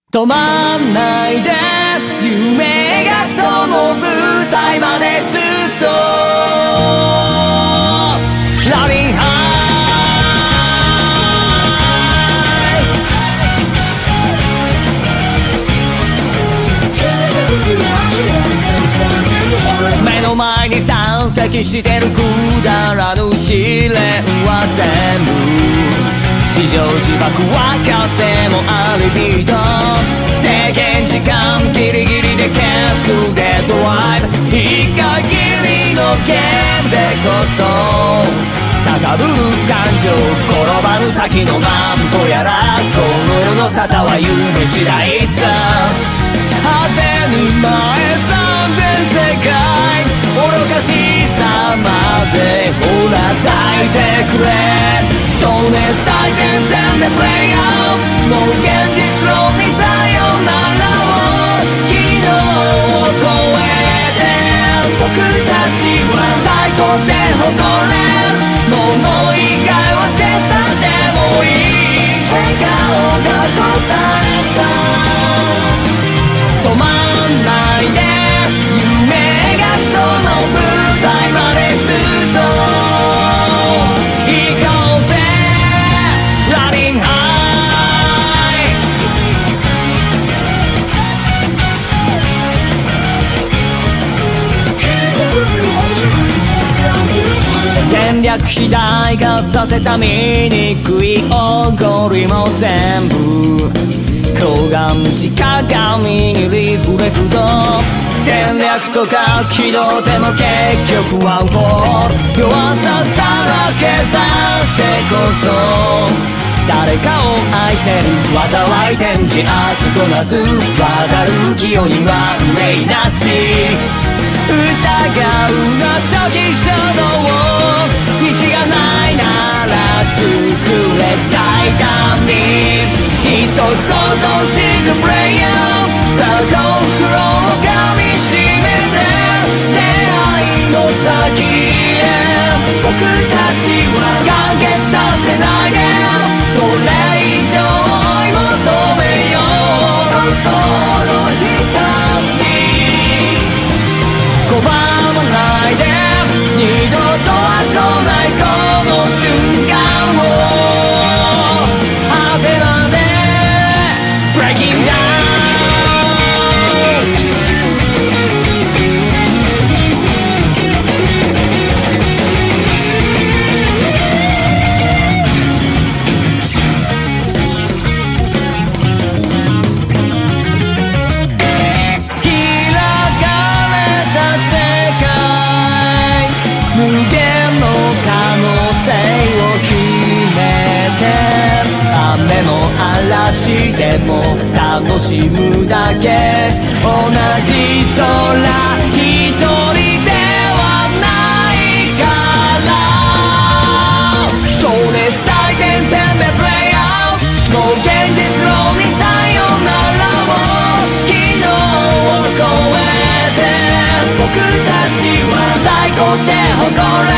止まんないで夢がその舞台までずっとラビンハイ目の前に山積してるくだらぬ試練は全部地上自爆分かってもアリビート制限時間ギリギリで消すデッドライブ一回きりのゲームでこそ高ぶる感情転ばぬ先のなんとやらこの世の沙汰は夢次第さ果てぬ前三千世界愚かしさまでほら抱いてくれそうね最前線でプレイヤーもう現実論にさよならを昨日を超えて僕たちは最高で誇れるもの以外は捨て去ってもいい笑顔が答えさ止まんないで夢がその舞台までずっと戦略肥大化させた醜いおごりも全部鏡鏡にリフレクト戦略とか軌道でも結局はフォール弱ささらけ出してこそ誰かを愛せる災い転じ明日となす渡る清には憂いなし疑うな初期衝動道がないなら作れ大胆にいっそ想像してプレイヤーさあ心を噛みしめて出会いの先へ僕たちは完結させないでそれ以上追い求めよう心一つに拒まないで二度とは来ないこの瞬間を果てまで Breaking down雨の嵐でも楽しむだけ同じ空一人ではないからそうね最前線でプレイアウトもう現実論にさよならを昨日を超えて僕たちは最高って誇れ